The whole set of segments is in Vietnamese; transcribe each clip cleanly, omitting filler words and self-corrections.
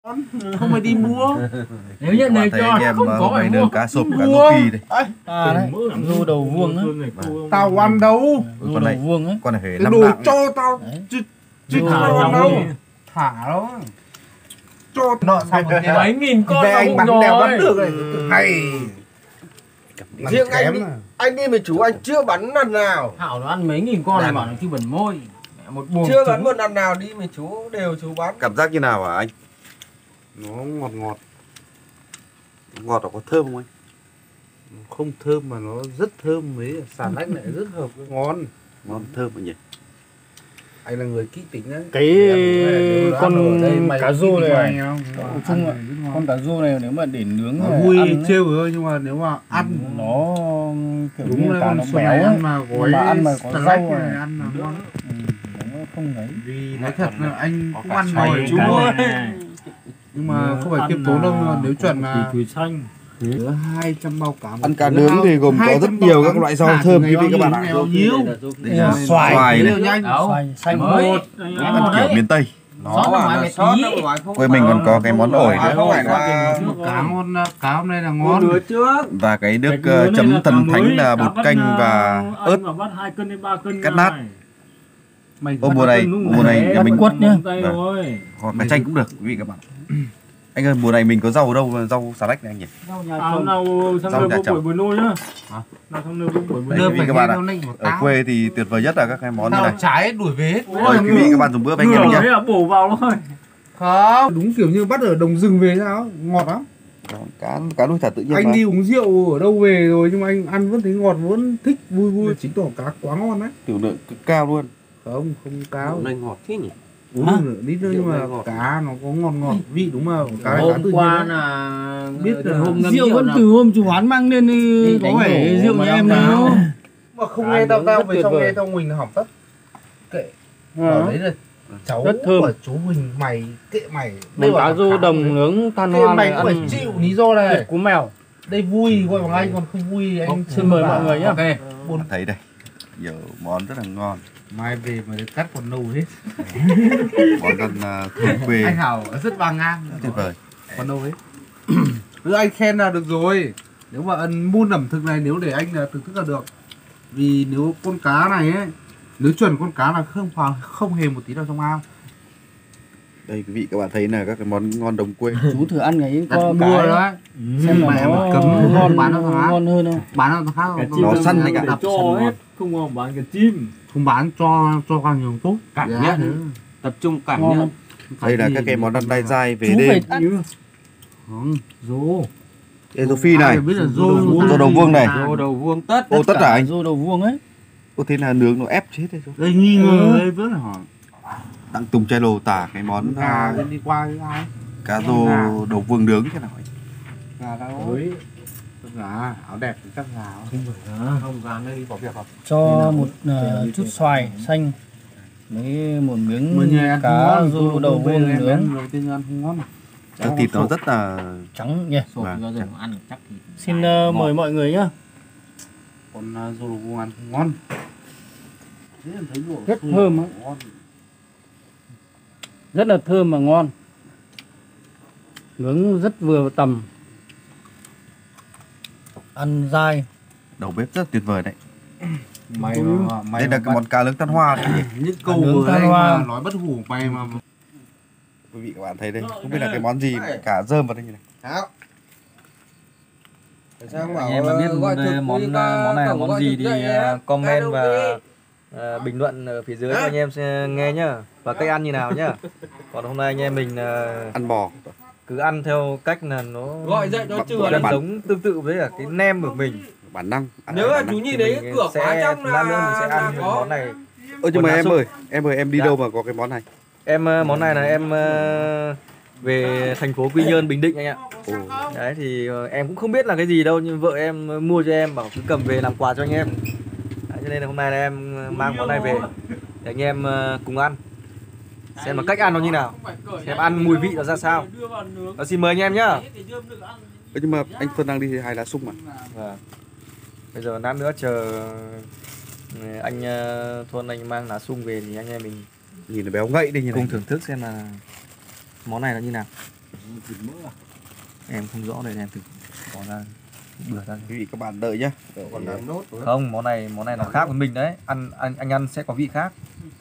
không phải đi mua. Nếu nhận này cho em không có phải đường mua. cá sộp cá rô phi đây. Đấy, rô đầu vuông á. Tao ăn đâu. Rô đầu vuông á. Con này phải Cái 5 đồ lạng. cho tao chứ Thả không ăn đâu. đâu. Thả đâu. Cho nợ xong rồi nha. Mấy nghìn con Về là anh bụng bắn đèo rồi. bắn được này. Hay. Riêng anh đi với chú anh chưa bắn lần nào. Thảo nó ăn mấy nghìn con này bảo là chứ bẩn môi. Mẹ, một buồng Chưa trứng. bắn một lần nào đi với chú đều chú bắn. Cảm giác như nào hả anh? Nó ngọt ngọt. Ngọt có thơm không anh? Không thơm mà nó rất thơm với xà lách lại rất hợp ngon. Ngon thơm anh nhỉ? Anh là người kỹ tính đấy. Cái con cá rô này không? nói chung là con cá rô này nếu mà để nướng Nó là vui ăn trêu thôi nhưng mà nếu mà ăn nó kiểu đúng như là cá con nó xuân béo này ấy. ăn mà gói Mà ăn mà có xà rau lách này. này ăn là ngon. Nó không đấy. Vì nói thật là anh cũng ăn xoài rồi chú ơi. nhưng mà không phải kiêm tốn đâu, nhưng mà nếu chuẩn là Thủy xanh. chứa 200 bao cá. Ăn cá nướng thì gồm có rất nhiều các loại rau thơm quý vị các bạn ạ. Bao nhiêu? Đây là Xoài. xoài này, nhanh. Xoài xanh Mới. một. ăn kiểu miền Tây. Sót ở ngoài mẹ tí. Quê mình còn có cái món ổi nữa. Không phải là Cá ngon, cá hôm nay là ngon. nửa trước. Và cái nước chấm thần thánh là bột canh và ớt. Anh mà bắt 2 cân đến 3 cân. Cắt nát. Mày Ô mùa này nhà mình quất nhá. có cá chanh cũng được quý vị các bạn. Anh ơi mùa này mình có rau ở đâu, rau xà lách này anh nhỉ? Nào sang Rau nhà nơi chồng. buổi nuôi nhá. Nào sang nơi buổi Đây, Đưa quý vị phải các bạn nghe ạ. đâu nịnh của Ở tao. quê thì tuyệt vời nhất là các cái món như Tao này. trái đuổi về hết. Rồi quý vị các bạn dùng bữa với anh em mình nhá. Thế là bổ vào thôi. Không, đúng kiểu như bắt ở đồng rừng về sao, ngọt lắm. Cá nuôi thả tự nhiên Anh mà. đi uống rượu ở đâu về rồi nhưng mà anh ăn vẫn thấy ngọt, vẫn thích, vui vui. Chính tỏ cá quá ngon đấy. Tiểu lượng cực cao luôn. Không cao. Này ngọt thế nhỉ? Uống được nửa lít nữa nhưng mà cá nó có ngọt vị đúng không? Cá tự Hôm nhiên qua đấy. là Biết từ là hôm ngâm Rượu vẫn là- từ hôm chú Hoán mang lên thì có vẻ rượu nhà em đâu. Mà không nghe tao tao về xong nghe tao Huỳnh là hỏng tất. Kệ. Ở đấy là cháu Rất thơm. của chú Huỳnh, mày kệ mày. Món bảo cá rô đồng nướng than Kệ hoa mày này cũng phải ăn chịu lý do này. tuyệt cú mèo. Đây vui gọi bằng anh, còn không vui anh Xin mời mọi người nhá. Ok. Thấy đây. Nhiều món rất là ngon. Mai về mà cắt còn nâu hết. Món ăn thôn quê Anh Hảo rất bàng ngang. tuyệt vời. Còn đâu ấy. Cứ anh khen là được rồi. Nếu mà ăn muôn ẩm thực này nếu để anh là thưởng thức là được. Vì nếu con cá này ấy, nếu chuẩn con cá là không hề một tí nào trong ao. Đây quý vị các bạn thấy là các cái món ngon đồng quê. Chú thử ăn cái Đặt có mua cái đó. xem Mẹ là mà nó cấm ngon bán nó khác. ngon hơn không? Bán nó khác Cả không? chim Nó đâu, săn đấy cả. để cho hết, không ngon bán cả chim. Không bán cho càng nhiều tốt. Cảm Dạ, nhận. thế. Tập trung cảm Ngon nhận. lắm. Đây là các cái món ăn đai dai về Chú đêm. phải ăn. Không. Rô. Phi này. Ai biết là Rô đầu vuông này. Rô đầu vuông tất. Ô tất cả anh. Rô đầu vuông ấy. Ô thế là nướng nó ép chết đấy chú. Đây nghi ngờ đây vẫn là hỏi. Đặng Tùng chai lồ tả cái món Gà đi qua với ai? cá rô đầu vuông nướng thế nào anh? Gà đâu? Với gà áo đẹp thì chắc gà không gà nơi đi có việc không? Cho một chút xoài xanh với một Mới miếng nhà ăn cá ngon, rô đầu vuông nướng đầu tiên ăn không ngon. Thịt nó rất là trắng nhỉ. Sột Vâng, bao giờ mà ăn chắc thì Xin mời mọi người nhá. Còn rô đầu vuông ăn không ngon. Rất thơm á. Rất là thơm và ngon. Nướng rất vừa tầm. Ăn dai. đầu bếp rất tuyệt vời đấy. Mày Đây là cái món cá nướng than hoa đấy nhỉ? những câu nướng vừa than anh hoa. mà nói bất hủ mày mà Quý vị các bạn thấy đây, không biết là cái món gì mà cả rơm vào đây như này. Hảo. Sao Anh bảo em mà biết gọi đây thực món đi món này là cổng món gọi gì thực thì dậy nhé. comment Ra và đâu bình luận ở phía dưới cho anh em nghe nhá, và cách ăn như nào nhá. Còn hôm nay anh em mình Ăn bò. cứ ăn theo cách là nó Gọi dậy cho chừa Gọi gần là giống tương tự với cả cái nem của mình. bản năng. Ăn Nếu bản mà năng. chú nhìn Thì thấy mình cửa khóa sẽ trong lát nữa mình sẽ ăn là có. món này. Ơ nhưng mà Còn em lá ơi, em đi Dạ. đâu mà có cái món này? Em món này là em về thành phố Quy Nhơn, Bình Định anh ạ. Ồ. Đấy thì em cũng không biết là cái gì đâu, nhưng vợ em mua cho em, bảo cứ cầm về làm quà cho anh em. Đấy, cho nên là hôm nay là em mang món này về để anh em cùng ăn, xem là cách ăn nó như nào, xem ăn mùi vị nó ra sao. Và xin mời anh em nhá. Ơ nhưng mà anh Xuân đang đi hai lá sung mà. Vâng. Bây giờ lát nữa chờ anh Thuần anh mang lá sung về thì anh em mình Nhìn nó béo ngậy đi như này. cùng thưởng thức xem là món này nó như nào. Em không rõ đây, em thử bỏ ra bừa ra. Quý vị các bạn đợi nhá. Còn làm nốt nữa. Không, món này nó khác với mình đấy. Anh ăn sẽ có vị khác.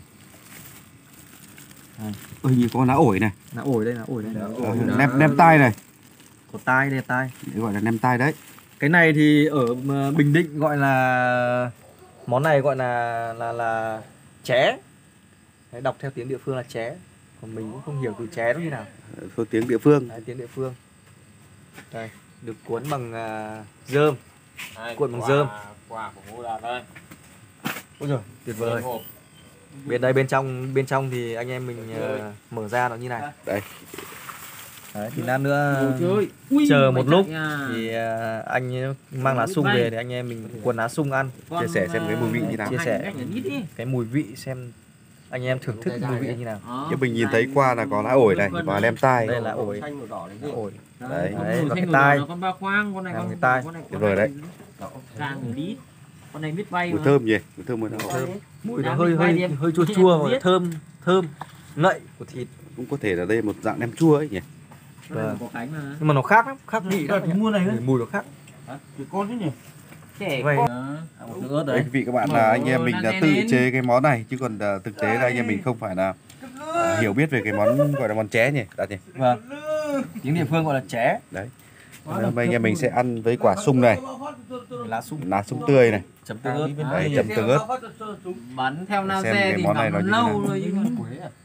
Hình như có lá ổi này. Lá ổi đây. Nem tai này. Có tai đây, tai. Để gọi là nem tai đấy. Cái này thì ở Bình Định gọi là món này gọi là ché. Đấy, đọc theo tiếng địa phương là ché. Còn mình cũng không hiểu từ ché nó như nào. Phương tiếng địa phương. Đấy, tiếng địa phương. Đây, được cuốn bằng rơm. Cuộn bằng rơm. Quả của Ngô Đạt đây. Ôi giời, tuyệt vời. Bên đây bên trong thì anh em mình mở ra nó như này. Đây. Đấy, thì lát nữa Ui, chờ một lúc nha. thì anh mang lá sung về để anh em mình cuốn lá sung ăn. Chia sẻ xem cái mùi vị như nào. Chia sẻ cái mùi vị xem anh em thưởng thức mùi vị như nào. Như mình nhìn thấy qua là có lá ổi này và nem tai. Đây là ổi. Xanh màu đỏ này đi. Ổi. Đấy. Đấy, và cái tai. Con ba khoang, con này Làm con cái tai. Tuyệt vời đấy. Càng ở đi. Con này biết bay Mùi mà. thơm nhỉ? Mùi thơm mùi nào? Mùi nó hơi chua chua và thơm ngậy của thịt. Cũng có thể là đây một dạng nem chua ấy nhỉ? Vâng. Có cánh mà. Nhưng mà nó khác lắm, khác vị đó. Mua này Mùi nó khác. con thế nhỉ? Trẻ Vậy. con. Một nước ớt Đấy đấy. quý vị các bạn là anh em mình đã tự chế cái món này chứ còn thực tế là anh em mình không phải là hiểu biết về cái món gọi là món ché nhỉ, Đạt nhỉ? Vâng. Tiếng địa phương gọi là ché. Đấy. Hôm nay anh em mình sẽ ăn với quả sung này, Lá sung tươi này, chấm tương ớt. đấy, chấm tương ớt. Bắn theo Xem laser cái thì món này bắn nó như lâu thế rồi chứ còn quế à.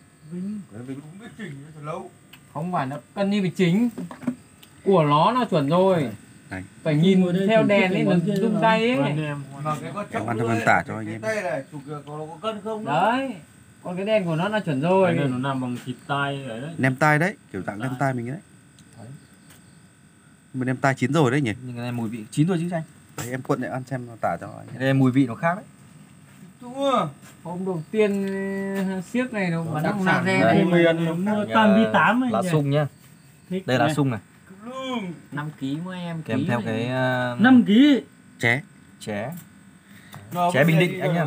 Không phải nó cân như bị chính của nó chuẩn rồi. Này. Phải nhìn theo đèn ấy nó rung tay ấy. Em ăn trong tả cho anh em. Đấy. Còn cái đèn của nó là chuẩn rồi. Cái này nó làm bằng thịt tai đấy. Nem tai đấy, kiểu dạng nem tai mình đấy. Mình nem tai chín rồi đấy nhỉ? Nhưng cái này mùi vị chín rồi chứ anh. Đấy, em cuộn lại ăn xem nó tả cho anh. Cái này mùi vị nó khác đấy. Hôm đầu tiên siếc này nó bắn trong laser Đấy. này. Mua toàn đi 8 ấy. Lá sung nhá. Đây là sung này. 5 kg mỗi em Kèm theo cái 5 kg. Ché. ché. Ché Bình Định anh nhá.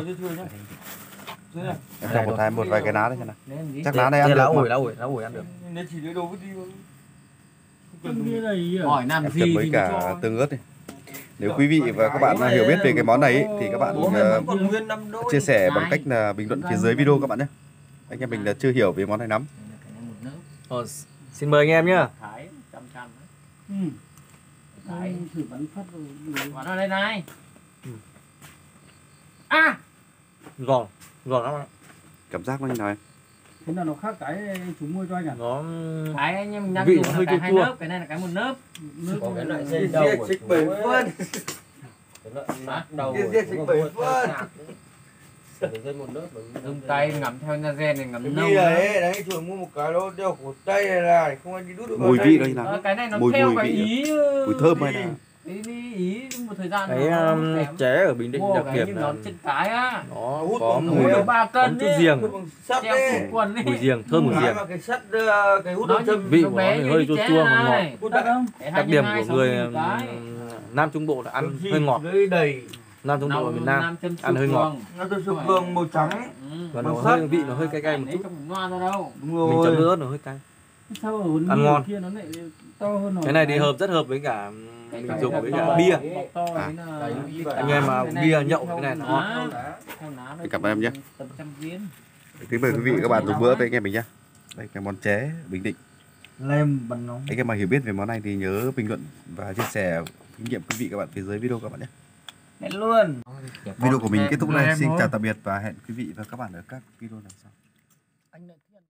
Em cho một vài cái lá đấy xem nào. Chắc lá này Đây ăn là được mà. lá ổi ăn được. Hỏi làm Em gì chấm với thì cả cho. tương ớt này. Nếu quý vị và các bạn hiểu biết về cái món này ấy, thì các bạn chia sẻ bằng cách là bình luận phía dưới video các bạn nhé. Anh em mình là chưa hiểu về món này lắm. Xin mời anh em nhá. Thái chăm chăm. Thử bắn phát rồi. Bắn ở đây này. À, Giòn lắm. Cảm giác nó như nào em? Thế nào nó khác cái chú mua cho anh à? Nó cái anh em đang vị dùng nó là hơi cái chua hai chua. lớp, cái này là cái một lớp. Có cái loại dây đầu của chú ấy. Đầu Dùng tay ngắm theo laser này ngắm nâu. đấy thường mua một cái nó đeo cổ tay này là không anh đi đút được. Mùi vị nó như nào? Cái này nó Mùi theo vị cái ý mùi thơm hay là ý một thời gian cái ché ở Bình Định đặc điểm là nó chân cái á. nó hút có bằng mùi mũi. Được 3 có cân chút ấy. riêng, Sắt Treo đấy. cục quần ấy. mùi riêng, thơm mùi riêng. Cái sắt cái hút Nó được châm vị của nó thì hơi chua chua ngọt ngọt. hút đặc Đặc điểm của người Nam Trung Bộ là ăn hơi ngọt. đầy. Nam Trung Bộ ở miền Nam ăn hơi ngọt. Nó tôi sụp vương màu trắng. Và nó hơi vị nó hơi cay cay một chút. Không ngoan ra đâu. Đúng Mình rồi. chấm nước ớt nó hơi cay. Sao ở hồn Ăn ngon. kia nó lại to hơn rồi. Cái này thì rất hợp với cả mình dùng với cả bia. Anh em mà bia nhậu cái này nó ngon. cảm ơn em nhé. Tầm trăm viên. Kính mời quý vị và các bạn dùng bữa với anh em mình nhé. Đây cái món ché Bình Định. Lem bắn nóng. Anh em mà hiểu biết về món này thì nhớ bình luận và chia sẻ kinh nghiệm quý vị các bạn phía dưới video các bạn nhé. Hết luôn. Video của mình kết thúc đây. Xin chào tạm biệt và hẹn quý vị và các bạn ở các video lần sau.